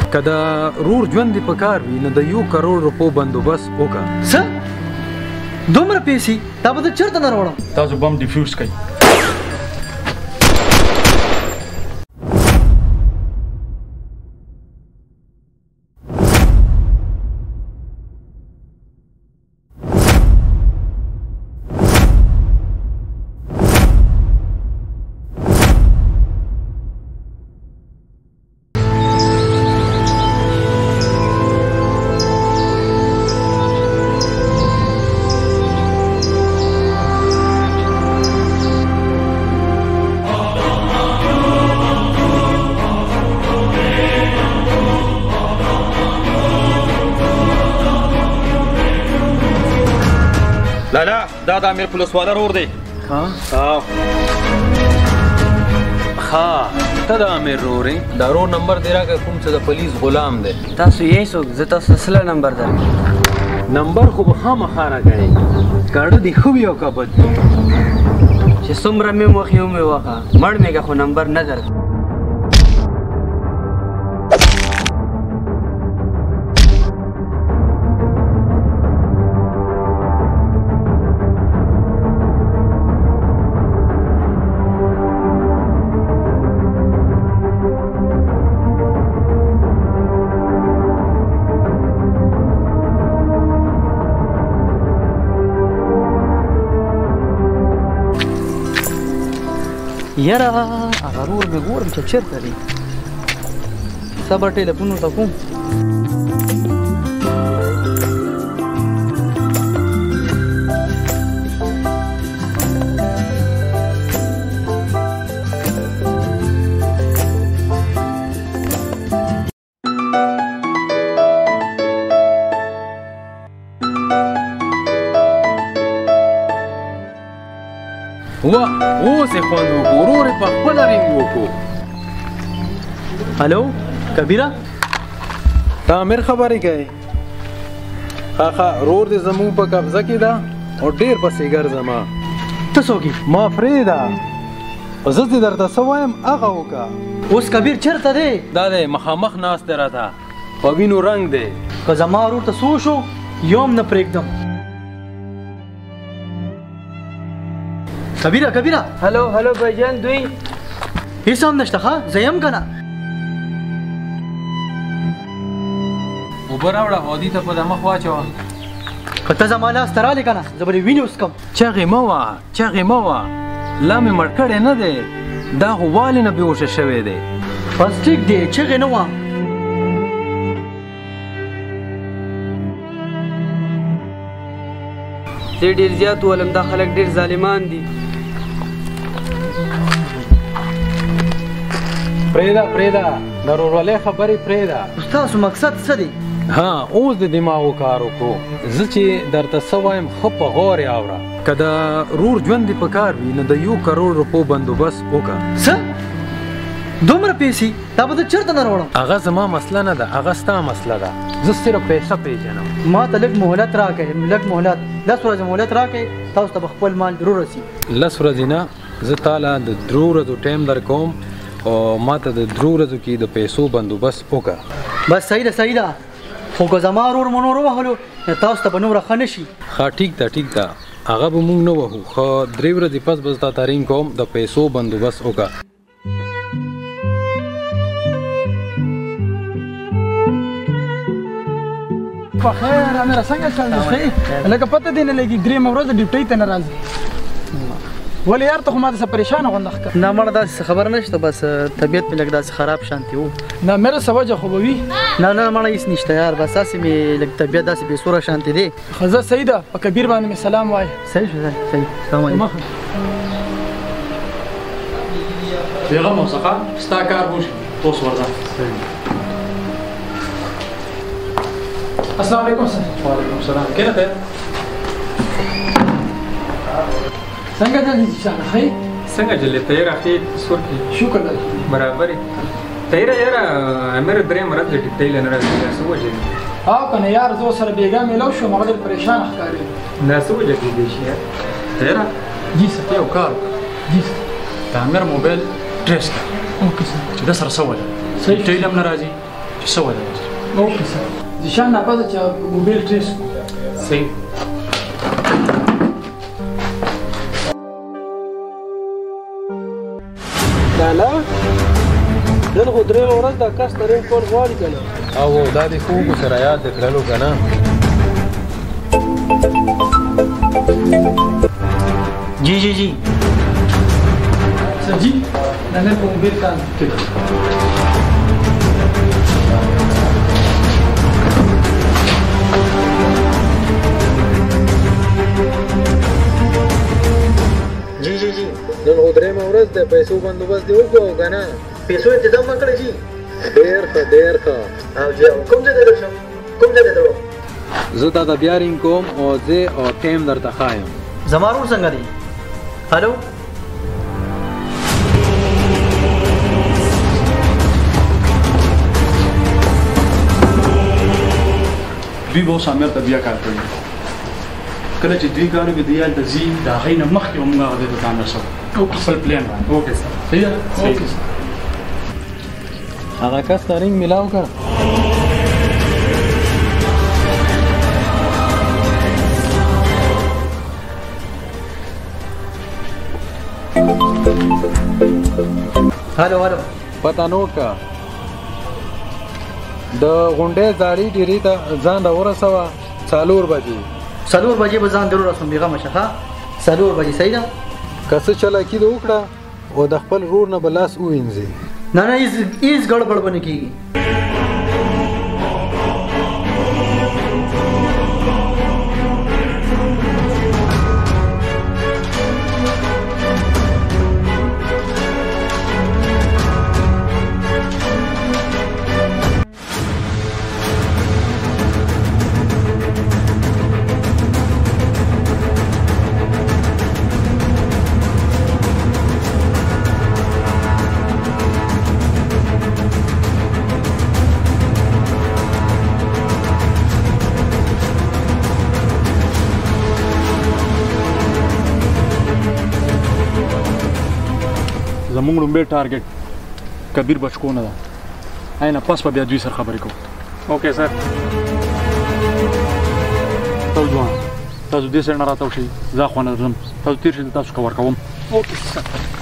که د رور ژوند دې په کار وي نو د 1 کروڑ روپو بندوبست وکړه. څه دومره پیسې دا به زه چېرته نه راوړم؟ تاسو بم ډیفیوز کړئ. لالا دا د امیر پولیس والا رور دی. ها ته د امیر رور یې؟ دا رور نمبر دې راکړه کوم چې د پولیس غلام دی. تاسو یې څوک؟ زه تاسو سره نمبر درکړم. نمبر خو به خامخا راکړې ګاډه دې ښه وي او که بد وي. چې څومره مې مخې ومې وخه مړ مې که خو نمبر نه درکړم. یاره هغه رور مې ګورم چې چېرته دی. صبر ټېلیفون ورته کوم. وا اوس یې خوند وکړو ورور یې په خپله رینګ وکړو. هلو کبیره ته امیر خبرې کوې؟ ښه رور دې زموږ په قبضه کې ده او ډېر پسې ګرځه. ته څوک یې؟ ما پرېږده خو زه چې درته څه وایم هغه وکړه. اوس کبیر چېرته دی؟ دا دی مخامخ ناست دی راته په وینو رنګ دی. که زما ورور ته څه وشو یو هم نه پرېږدم. کبیره هلو بھائی دوی هیڅ هم نشته. ښه زه یم که نه؟ اوبه راوړه هودي ته په دمه خوا اچوه. که ته زما لاس ته رالې که نه زه به دې وینې وڅکم. چغې مه وه لا مې مړ کړی نه دی. دا خو والې نه بېهوشه شوی دی. بس ټیک دی چغې نه وه. زه ډېر زیات ولم دا خلک ډېر ظالمان دي. پرېږده د ورورولۍ خبرې پرېږده. ستاسو مقصد څه دی؟ ها اوس د دماغو کار وکړو. زه چې درته څه وایم ښه په غور یې اوره. که د رور ژوند دې په کار وي نو د 1 کروڑ روپو بندوبست وکړه. څه دومره پیسې دا به زه چېرته نه راوړم؟ هغه زما مسله نه ده هغه ستا مسله ده. زه صرف پیسه پیژنم. ما ته لږ مهلت راکړئ. لږ مهلت 10 ورځې مهلت راکړئ تاسو ته به خپل مال ضرور رسي. 10 ورځې نه زه تاله د 3 ورځو ټایم درکوم او ما ته د 3 ورځو کې د پیسو بندوبست وکړه. بس صحیح ده خو که زما ورور مو نور ووهلو تاسو ته به نوره ښه نه شي. ښه ټیک ده هغه به مونږ نه وهو خو 3 ورځې پس به زه تا ته رینګ کوم د پیسو بندوبست وکړه. په خیر امیر څنګه چل دی؟ ښه لکه پته دی نه لګي درېیمه ورځ ډیوټۍ ته نه راځي. ولې یار ته خو ما داسې پریشانه غونډه ښکاري. نه مړه داسې خبر نشته بس طبیعت مې لږ داسې خراب شانتي و. نه مېره څه وجه خو به وي؟ نه مړه هېڅ نشته یار بس داسې مې لږ طبیعت داسې بې سوره شانتي دی. ښه زه صحیح ده په کبیر باندې مې سلام وایه. صحیح شو صحیح. سلام علیکم. پیغام څخه ستا کار وشي اوس ورځه. السلام علیکم سر. وعلیکم السلام. کینه ته څنګه ده دې څنګه ښه څنګه جلې تیار اخی سور کی شکر ده برابر تیار یار امر درې مراد دې ټیل نه راځي څه وجه او کنه یار زو سره بیګا ملو شو مغدر پریشان ښکاري نه څه وجه دې شي تیار جی سر یو کار جی سر د امر موبایل ټریس کا اوکې سر چې دا سره سوال صحیح ټیل هم ناراضي چې څه وایي اوکې سر ځیشان ناپسه چې موبایل ټریس صحیح لالا نن خو درېیمه ورځ دا کس ترین کول غواړي که نه او دا دې خوږو سره یاد دې کړلو که نه जी जी जी سر جی دا نن په موبایل کار جی جی جی نن خو درېیمه ورځ د پیسو بندوبست دې وکړو که نه پیسو انتظام مه کړی جی ډېر ښه ډېر ښه او جی کوم ځای ته درشم کوم ځای ته درو زه تا ته بیا رینګ کوم او ځای او ټایم درته ښایم زما ورور څنګه دی هلو دوی به اوس امیر ته بیا کار کوي کله چې دوی ګاڼو کې دوی هلته ځي د هغې نه مخکې به موږ هغه ځای ته ځان رسوو خپل پلان باندې اوکې سر صحیح ده اوکې هغه کس ته رینګ میلاو که هلو هلو پته نوټ که د غونډۍ زاړې ډیرې ته ځان راورسوه 4 بجې 4 بجې به ځان ضرور رسوم بېغمه شه ښه 4 بجې صحیح ده که څه چلاکي دې وکړه او د خپل ورور نه به لاس ووینځې نه نه هېڅ ګړبړ به نه کېږي زموږ لومبی ټارګټ کبیر بچکو نه ده اینه پس به بیا دوی سره خبرې کوو اوکې سر تاسو ځوان تاسو دې سایډ نه راتاو شئ زه اخوانه ځم تاسو تېر شئ تاسو کور کوم اوکې سر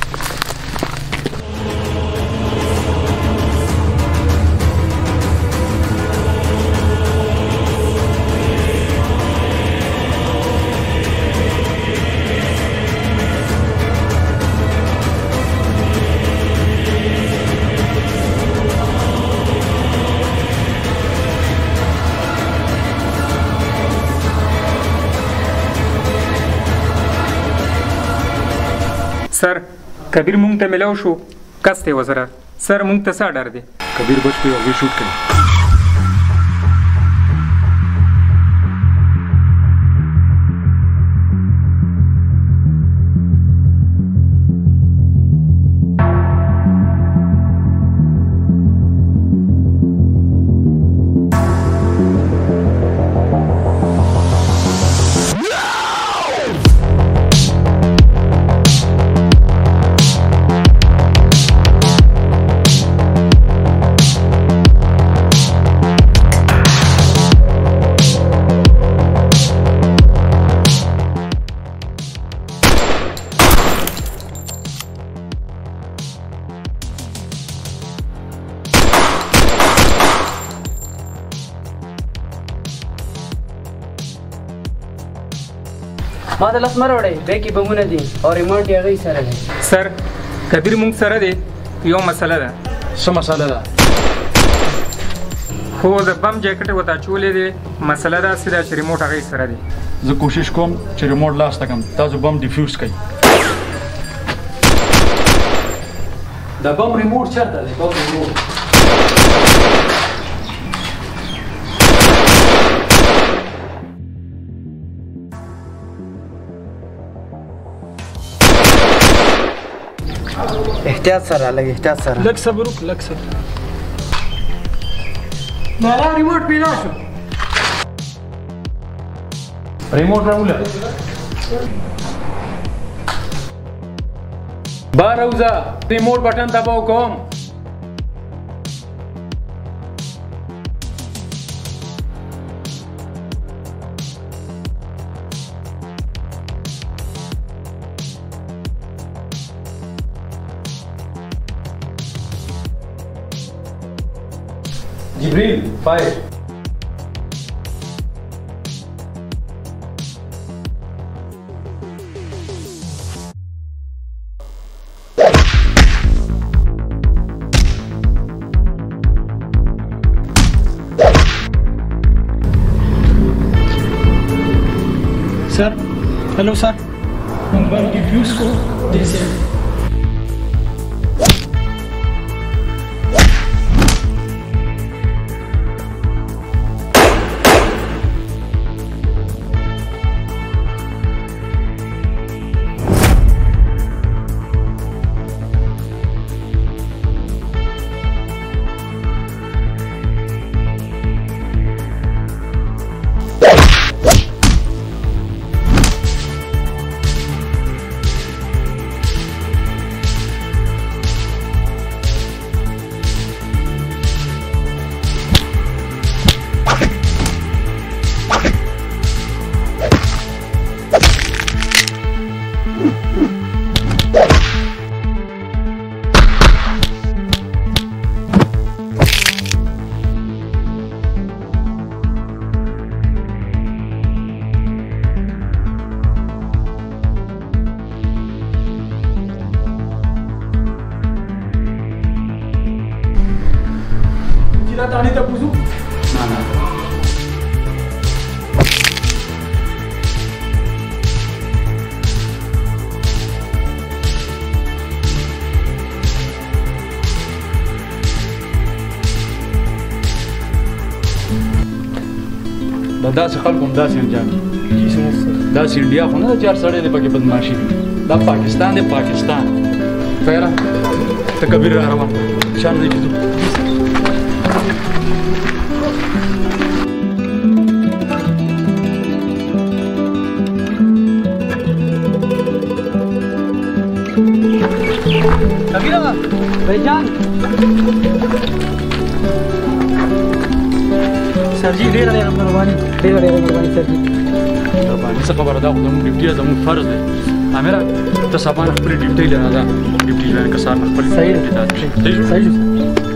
سر کبیر مونږ ته ملاو شو کس دی وزره سر مونږ ته څه ډر دی کبیر بچ کوي او وی شوټ کوي ما ته لاس مه راوړئ بیک کې بمونه دي او ریموټ یې هغې سره دی سر کبیر مونږ سره دی یو مسله ده څه مسله ده خو د بم جاکټ ورته اچولی دی مسله داسې ده چې ریموټ هغې سره دی زه کوشش کوم چې ریموټ لاس ته کړم تاسو بم ډیفیوز کړئ د بم ریموټ چېرته دی بم ریموټ احتیاط سره لږ احتیاط سره لږ صبر وکړه لږ صبر نارا ریموټ پیدا شو ریموټ راوله بار اوزه ریموټ بټن دباو کوم جبريل فاير. Sir, hello sir. Number diffuse को जैसे तानी तक पूछू ना ना دا داسې خلکو هم داسې انجام داسې انډیا خو نه ده چې هر سړی دی پکې بدماشي وي دا پاکستان دی پاکستان خیره ته کبیر را روان شان دی چې ځو कबीर भाईजान सर जी ډېره ډېره مهرباني سر جی مهرباني څه خبره ده خو زموږ ډیوټي زموږ فرض دی امیر ته سبا نه خپلې ډیوټۍ لره ده ډیوټي لره که سهار نه خپلې صحیح ده صحیح شو